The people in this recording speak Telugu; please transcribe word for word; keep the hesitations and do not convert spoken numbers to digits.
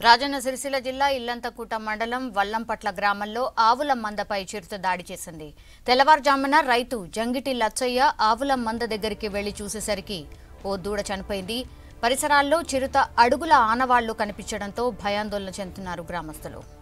రాజన్న సిరిసిల్ల జిల్లా ఇల్లంతకుంట మండలం వల్లంపట్ల గ్రామంలో ఆవుల మందపై చిరుత దాడి చేసింది. తెల్లవారుజామున రైతు జంగిటి లచ్చయ్య ఆవుల మంద దగ్గరికి వెళ్లి చూసేసరికి ఓ దూడ చనిపోయింది. పరిసరాల్లో చిరుత అడుగుల ఆనవాళ్లు కనిపించడంతో భయాందోళన చెందుతున్నారు గ్రామస్తులు.